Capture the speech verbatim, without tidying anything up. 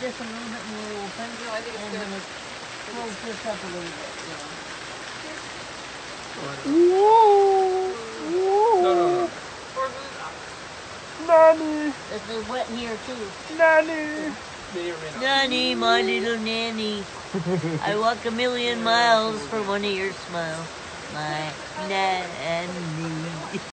this a little bit more open. No, I think it's and good. then it close this up a little bit. Whoa! Whoa! No, no, no. Nanny! It's wet in here too. Nanny! Nanny, my little nanny. I walk a million miles for one of your smiles. My nanny.